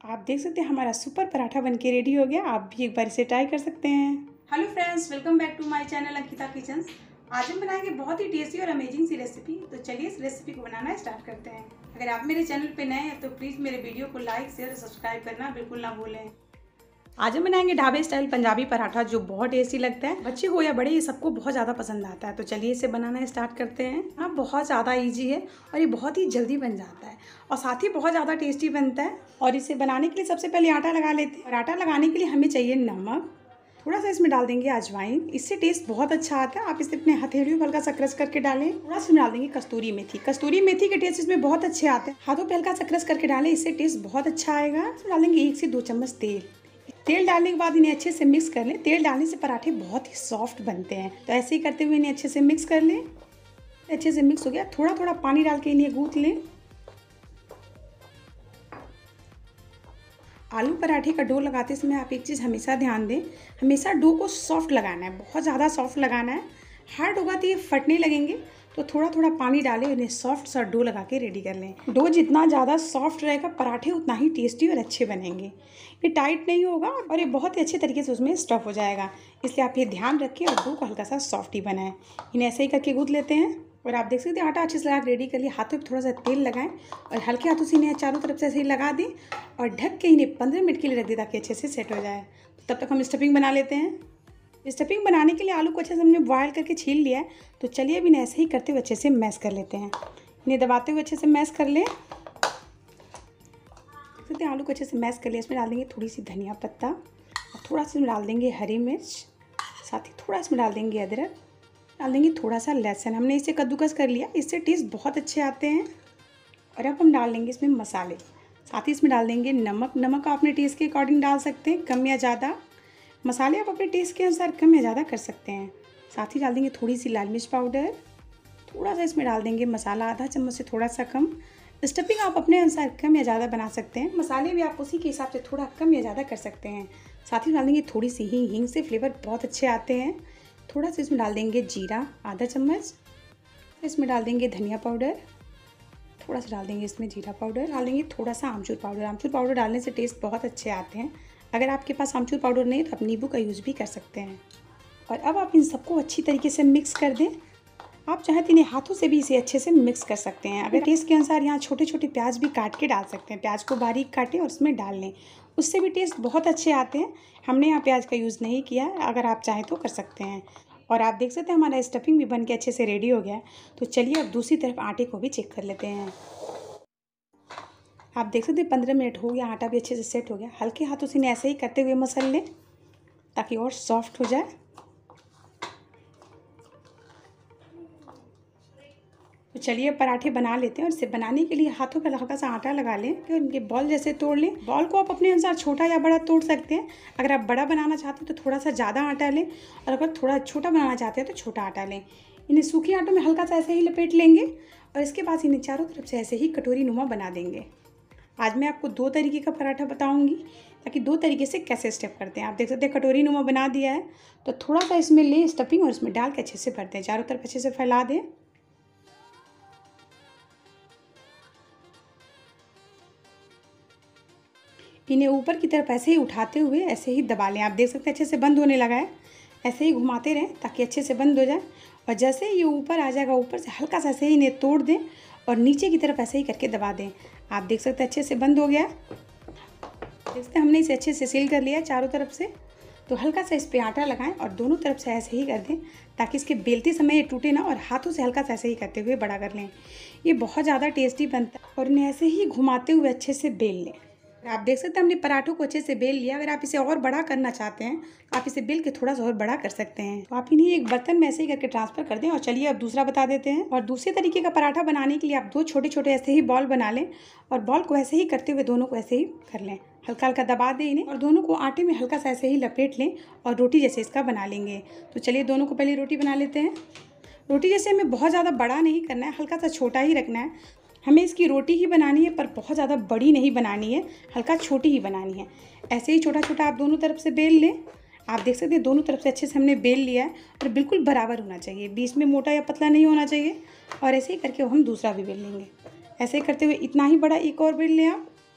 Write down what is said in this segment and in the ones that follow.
आप देख सकते हैं हमारा सुपर पराठा बनके रेडी हो गया। आप भी एक बार इसे ट्राई कर सकते हैं। Hello friends, welcome back to my channel Ankita kitchens. आज हम बनाएंगे बहुत ही टेस्टी और अमेजिंग सी रेसिपी। तो चलिए इस रेसिपी को बनाना स्टार्ट करते हैं। अगर आप मेरे चैनल पे नए हैं तो प्लीज़ मेरे वीडियो को लाइक शेयर और सब्सक्राइब करना बिल्कुल ना भूलें। आज हम बनाएंगे ढाबे स्टाइल पंजाबी पराठा, जो बहुत टेस्टी लगता है। बच्चे हो या बड़े, ये सबको बहुत ज़्यादा पसंद आता है। तो चलिए इसे बनाना स्टार्ट करते हैं। हाँ, बहुत ज़्यादा इजी है और ये बहुत ही जल्दी बन जाता है और साथ ही बहुत ज़्यादा टेस्टी बनता है। और इसे बनाने के लिए सबसे पहले आटा लगा लेते हैं। और आटा लगाने के लिए हमें चाहिए नमक, थोड़ा सा इसमें डाल देंगे अजवाइन, इससे टेस्ट बहुत अच्छा आता है। आप इसे अपने हथेलियों पर हल्का सा क्रश करके डालें। थोड़ा सा डाल देंगे कस्तूरी मेथी। कस्तूरी मेथी के टेस्ट इसमें बहुत अच्छे आते हैं। हाथों पे हल्का सा क्रश करके डालें, इससे टेस्ट बहुत अच्छा आएगा। इसमें डालेंगे 1 से 2 चम्मच तेल। तेल डालने के बाद इन्हें अच्छे से मिक्स कर लें। तेल डालने से पराठे बहुत ही सॉफ्ट बनते हैं। तो ऐसे ही करते हुए इन्हें अच्छे से मिक्स कर लें। अच्छे से मिक्स हो गया, थोड़ा थोड़ा पानी डाल के इन्हें गूंथ लें। आलू पराठे का डो लगाते समय आप एक चीज़ हमेशा ध्यान दें, हमेशा डो को सॉफ्ट लगाना है, बहुत ज़्यादा सॉफ्ट लगाना है। हार्ड होगा तो ये फटने लगेंगे। तो थोड़ा थोड़ा पानी डालें, इन्हें सॉफ्ट सा डो लगा के रेडी कर लें। डो जितना ज़्यादा सॉफ्ट रहेगा, पराठे उतना ही टेस्टी और अच्छे बनेंगे। ये टाइट नहीं होगा और ये बहुत ही अच्छे तरीके से उसमें स्टफ हो जाएगा। इसलिए आप ये ध्यान रखें और डो को हल्का सा सॉफ्ट ही बनाएं। इन्हें ऐसे ही करके गूंथ लेते हैं। और आप देख सकते हैं आटा अच्छे से लगा रेडी कर लिया। हाथों पे थोड़ा सा तेल लगाएं और हल्के हाथों से इन्हें चारों तरफ से ऐसे ही लगा दें और ढक के इन्हें 15 मिनट के लिए रख दें ताकि अच्छे से सेट हो जाए। तो तब तक हम स्टफिंग बना लेते हैं। स्टफिंग बनाने के लिए आलू को अच्छे से हमने बॉयल करके छील लिया है। तो चलिए अब इन्हें ऐसे ही करते हुए अच्छे से मैश कर लेते हैं। इन्हें दबाते हुए अच्छे से मैश कर लें। देख सकते हैं आलू को अच्छे से मैश कर लिया। इसमें डाल देंगे थोड़ी सी धनिया पत्ता और थोड़ा सा इसमें डाल देंगे हरी मिर्च, साथ ही थोड़ा इसमें डाल देंगे अदरक, डाल देंगे थोड़ा सा लहसुन। हमने इसे कद्दूकस कर लिया, इससे टेस्ट बहुत अच्छे आते हैं। और अब हम डाल देंगे इसमें मसाले, साथ ही इसमें डाल देंगे नमक। नमक आप अपने टेस्ट के अकॉर्डिंग डाल सकते हैं, कम या ज़्यादा। मसाले आप अपने टेस्ट के अनुसार कम या ज़्यादा कर सकते हैं। साथ ही डाल देंगे थोड़ी सी लाल मिर्च पाउडर, थोड़ा सा इसमें डाल देंगे मसाला, आधा चम्मच से थोड़ा सा कम। स्टफिंग आप अपने अनुसार कम या ज़्यादा बना सकते हैं। मसाले भी आप उसी के हिसाब से थोड़ा कम या ज़्यादा कर सकते हैं। साथ ही डाल देंगे थोड़ी सी हींग। हींग से फ्लेवर बहुत अच्छे आते हैं। थोड़ा सा इसमें डाल देंगे जीरा, आधा चम्मच। इसमें डाल देंगे धनिया पाउडर, थोड़ा सा डाल देंगे इसमें जीरा पाउडर। डाल देंगे थोड़ा सा आमचूर पाउडर। आमचूर पाउडर डालने से टेस्ट बहुत अच्छे आते हैं। अगर आपके पास आमचूर पाउडर नहीं तो आप नींबू का यूज़ भी कर सकते हैं। और अब आप इन सबको अच्छी तरीके से मिक्स कर दें। आप चाहें तो इन्हें हाथों से भी इसे अच्छे से मिक्स कर सकते हैं। अगर टेस्ट के अनुसार यहाँ छोटे छोटे प्याज भी काट के डाल सकते हैं। प्याज को बारीक काटें और उसमें डाल लें, उससे भी टेस्ट बहुत अच्छे आते हैं। हमने यहाँ प्याज का यूज़ नहीं किया है, अगर आप चाहें तो कर सकते हैं। और आप देख सकते हैं हमारा स्टफिंग भी बन के अच्छे से रेडी हो गया है। तो चलिए अब दूसरी तरफ आटे को भी चेक कर लेते हैं। आप देख सकते हैं 15 मिनट हो गया, आटा भी अच्छे से सेट हो गया। हल्के हाथों से इन्हें ऐसे ही करते हुए मसल लें ताकि और सॉफ्ट हो जाए। तो चलिए पराठे बना लेते हैं। और इसे बनाने के लिए हाथों पर हल्का सा आटा लगा लें और इनके बॉल जैसे तोड़ लें। बॉल को आप अपने अनुसार छोटा या बड़ा तोड़ सकते हैं। अगर आप बड़ा बनाना चाहते हैं तो थोड़ा सा ज़्यादा आटा लें, और अगर थोड़ा छोटा बनाना चाहते हैं तो छोटा आटा लें। इन्हें सूखे आटों में हल्का सा ऐसे ही लपेट लेंगे और इसके बाद इन्हें चारों तरफ से ऐसे ही कटोरी नुमा बना देंगे। आज मैं आपको 2 तरीके का पराठा बताऊंगी ताकि 2 तरीके से कैसे स्टेप करते हैं। आप देख सकते हैं कटोरी नुमा बना दिया है। तो थोड़ा सा इसमें लें स्टफिंग और इसमें डाल के अच्छे से भर दें, चारों तरफ अच्छे से फैला दें। इन्हें ऊपर की तरफ ऐसे ही उठाते हुए ऐसे ही दबा लें। आप देख सकते हैं अच्छे से बंद होने लगा है। ऐसे ही घुमाते रहें ताकि अच्छे से बंद हो जाए। और जैसे ही ये ऊपर आ जाएगा, ऊपर से हल्का सा ऐसे ही इन्हें तोड़ दें और नीचे की तरफ ऐसे ही करके दबा दें। आप देख सकते हैं अच्छे से बंद हो गया। देख सकते हैं हमने इसे अच्छे से सील कर लिया चारों तरफ से। तो हल्का सा इस पर आटा लगाएं और दोनों तरफ से ऐसे ही कर दें ताकि इसके बेलते समय ये टूटे ना, और हाथों से हल्का सा ऐसे ही करते हुए बड़ा कर लें। ये बहुत ज़्यादा टेस्टी बनता है। और इन्हें ऐसे ही घुमाते हुए अच्छे से बेल लें। आप देख सकते हैं हमने पराठों को अच्छे से बेल लिया। अगर आप इसे और बड़ा करना चाहते हैं तो आप इसे बेल के थोड़ा सा और बड़ा कर सकते हैं। तो आप इन्हें एक बर्तन में ऐसे ही करके ट्रांसफर कर दें। और चलिए अब दूसरा बता देते हैं। और दूसरे तरीके का पराठा बनाने के लिए आप 2 छोटे छोटे ऐसे ही बॉल बना लें और बॉल को ऐसे ही करते हुए दोनों को ऐसे ही कर लें। हल्का हल्का दबा दें इन्हें और दोनों को आटे में हल्का सा ऐसे ही लपेट लें और रोटी जैसे इसका बना लेंगे। तो चलिए दोनों को पहले रोटी बना लेते हैं। रोटी जैसे हमें बहुत ज़्यादा बड़ा नहीं करना है, हल्का सा छोटा ही रखना है। हमें इसकी रोटी ही बनानी है पर बहुत ज़्यादा बड़ी नहीं बनानी है, हल्का छोटी ही बनानी है। ऐसे ही छोटा छोटा आप दोनों तरफ से बेल लें। आप देख सकते हैं दोनों तरफ से अच्छे से हमने बेल लिया है और बिल्कुल बराबर होना चाहिए, बीच में मोटा या पतला नहीं होना चाहिए। और ऐसे ही करके हम दूसरा भी बेल लेंगे। ऐसे ही करते हुए इतना ही बड़ा एक और बेल लें आप।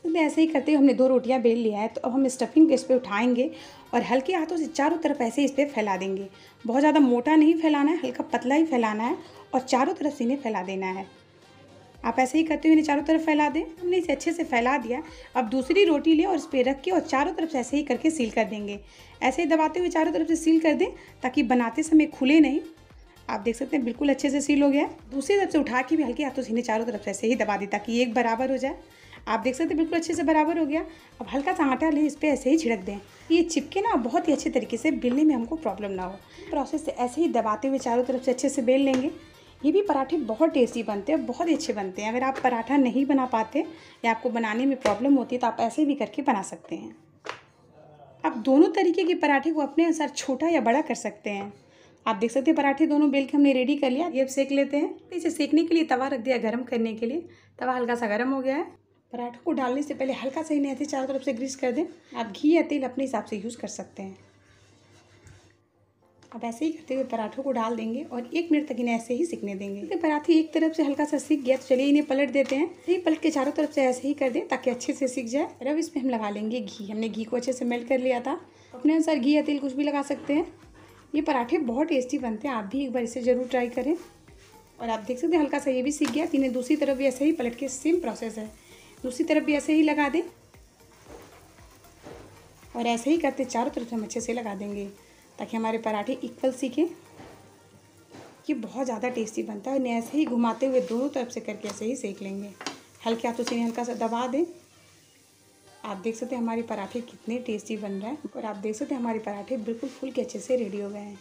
ऐसे ही करते हुए हमने 2 रोटियां बेल लिया है। तो अब हम स्टफिंग को इस पर उठाएंगे और हल्के हाथों से चारों तरफ ऐसे इस पर फैला देंगे। बहुत ज़्यादा मोटा नहीं फैलाना है, हल्का पतला ही फैलाना है और चारों तरफ से इन्हें फैला देना है। आप ऐसे ही करते हुए इन्हें चारों तरफ फैला दें। हमने इसे अच्छे से फैला दिया। अब दूसरी रोटी लें और इस पर रख के और चारों तरफ से ऐसे ही करके सील कर देंगे। ऐसे ही दबाते हुए चारों तरफ से सील कर दें ताकि बनाते समय खुले नहीं। आप देख सकते हैं बिल्कुल अच्छे से सील हो गया है। दूसरी तरफ से उठा के भी हल्के हाथों से इन्हें चारों तरफ से ऐसे ही दबा दें ताकि एक बराबर हो जाए। आप देख सकते हैं बिल्कुल अच्छे से बराबर हो गया। अब हल्का सा आटा लें, इस पर ऐसे ही छिड़क दें। ये चिपके ना बहुत ही अच्छे तरीके से, बेलने में हमको प्रॉब्लम ना हो। प्रोसेस से ऐसे ही दबाते हुए चारों तरफ से अच्छे से बेल लेंगे। ये भी पराठे बहुत टेस्टी बनते हैं, बहुत ही अच्छे बनते हैं। अगर आप पराठा नहीं बना पाते या आपको बनाने में प्रॉब्लम होती है तो आप ऐसे भी करके बना सकते हैं। आप दोनों तरीके के पराठे को अपने अनुसार छोटा या बड़ा कर सकते हैं। आप देख सकते हैं पराठे दोनों बेल के हमने रेडी कर लिया। ये अब सेक लेते हैं। इसे सेकने के लिए तवा रख दिया गर्म करने के लिए। तवा हल्का सा गर्म हो गया है। पराठों को डालने से पहले हल्का सा इन्हें ऐसे चारों तरफ से ग्रीस कर दें। आप घी या तेल अपने हिसाब से यूज़ कर सकते हैं। अब ऐसे ही करते हुए पराठों को डाल देंगे और 1 मिनट तक इन्हें ऐसे ही सिकने देंगे। तो पराठे एक तरफ से हल्का सा सिक गया तो चलिए इन्हें पलट देते हैं। यही पलट के चारों तरफ से ऐसे ही कर दें ताकि अच्छे से सिक जाए। और अब इसमें हम लगा लेंगे घी। हमने घी को अच्छे से मेल्ट कर लिया था। अपने अनुसार घी या तेल कुछ भी लगा सकते हैं। ये पराठे बहुत टेस्टी बनते हैं, आप भी एक बार इसे ज़रूर ट्राई करें। और आप देख सकते हैं हल्का सा ये भी सीख गया। इन्हें दूसरी तरफ भी ऐसे ही पलट के सेम प्रोसेस है, दूसरी तरफ भी ऐसे ही लगा दें और ऐसे ही करते चारों तरफ हम अच्छे से लगा देंगे ताकि हमारे पराठे इक्वल सीखें। ये बहुत ज़्यादा टेस्टी बनता है। इन्हें ऐसे ही घुमाते हुए दोनों तरफ से करके ऐसे ही सेक लेंगे। हल्के हाथों से इन्हें हल्का सा दबा दें। आप देख सकते हैं हमारे पराठे कितने टेस्टी बन रहे हैं। और आप देख सकते हैं हमारे पराठे बिल्कुल फुल के अच्छे से रेडी हो गए हैं।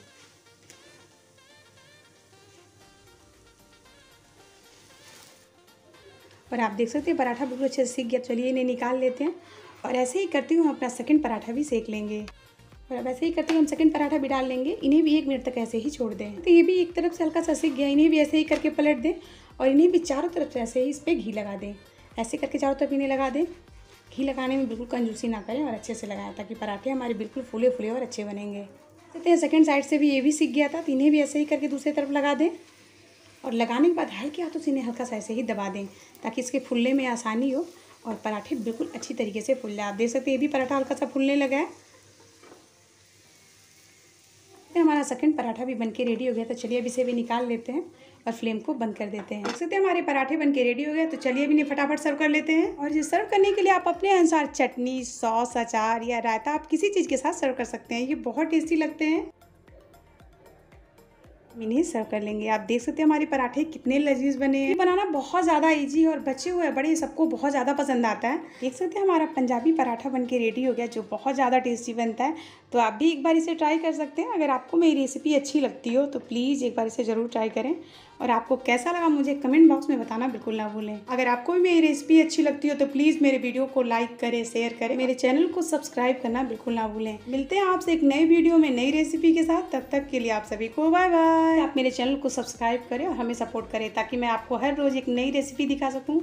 और आप देख सकते हैं पराठा बिल्कुल अच्छे से सीख गया। चलिए इन्हें निकाल लेते हैं और ऐसे ही करते हुए हम अपना सेकंड पराठा भी सेक लेंगे। और अब ऐसे ही करते हुए हम सेकंड पराठा भी डाल लेंगे। इन्हें भी 1 मिनट तक ऐसे ही छोड़ दें। तो ये भी एक तरफ से हल्का सा सीख गया। इन्हें भी ऐसे ही करके पलट दें और इन्हें भी चारों तरफ से ऐसे ही इस पर घी लगा दें। ऐसे करके चारों तरफ इन्हें लगा दें। घी लगाने में बिल्कुल कंजूसी ना करें और अच्छे से लगाएं ताकि पराठे हमारे बिल्कुल फूले फूले और अच्छे बनेंगे। कहते हैं सेकंड साइड से भी ये भी सीख गया था। तो इन्हें भी ऐसे ही करके दूसरी तरफ लगा दें और लगाने के बाद हल्के हाथों से इन्हें हल्का सा ऐसे ही दबा दें ताकि इसके फूलने में आसानी हो और पराठे बिल्कुल अच्छी तरीके से फूल जाए। आप देख सकते हैं ये भी पराठा हल्का सा फूलने लगा है। हमारा सेकंड पराठा भी बनके रेडी हो गया। तो चलिए अब इसे भी निकाल लेते हैं और फ्लेम को बंद कर देते हैं। देख सकते हैं हमारे पराठे बनके रेडी हो गए। तो चलिए अभी इन्हें फटाफट सर्व कर लेते हैं। और ये सर्व करने के लिए आप अपने अनुसार चटनी, सॉस, अचार या रायता आप किसी चीज़ के साथ सर्व कर सकते हैं। ये बहुत टेस्टी लगते हैं। इन्हें सर्व कर लेंगे। आप देख सकते हैं हमारे पराठे कितने लजीज बने हैं। ये बनाना बहुत ज़्यादा इजी और बच्चे हुए बड़े सबको बहुत ज़्यादा पसंद आता है। देख सकते हैं हमारा पंजाबी पराठा बनके रेडी हो गया जो बहुत ज़्यादा टेस्टी बनता है। तो आप भी एक बार इसे ट्राई कर सकते हैं। अगर आपको मेरी रेसिपी अच्छी लगती हो तो प्लीज़ एक बार इसे ज़रूर ट्राई करें। और आपको कैसा लगा मुझे कमेंट बॉक्स में बताना बिल्कुल ना भूलें। अगर आपको भी मेरी रेसिपी अच्छी लगती हो तो प्लीज़ मेरे वीडियो को लाइक करें, शेयर करें, मेरे चैनल को सब्सक्राइब करना बिल्कुल ना भूलें। मिलते हैं आपसे एक नए वीडियो में नई रेसिपी के साथ। तब तक के लिए आप सभी को बाय बाय। आप मेरे चैनल को सब्सक्राइब करें और हमें सपोर्ट करें ताकि मैं आपको हर रोज़ एक नई रेसिपी दिखा सकूँ।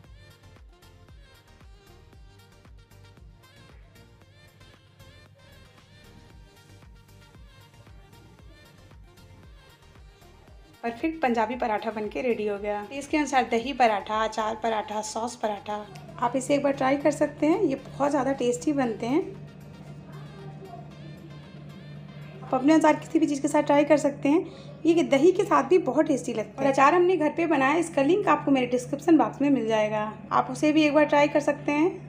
परफेक्ट पंजाबी पराठा बनके रेडी हो गया। इसके अनुसार दही पराठा, अचार पराठा, सॉस पराठा आप इसे एक बार ट्राई कर सकते हैं। ये बहुत ज़्यादा टेस्टी बनते हैं। आप अपने अनुसार किसी भी चीज़ के साथ ट्राई कर सकते हैं। ये दही के साथ भी बहुत टेस्टी लगता है। और अचार हमने घर पे बनाया, इसका लिंक आपको मेरे डिस्क्रिप्शन बॉक्स में मिल जाएगा। आप उसे भी एक बार ट्राई कर सकते हैं।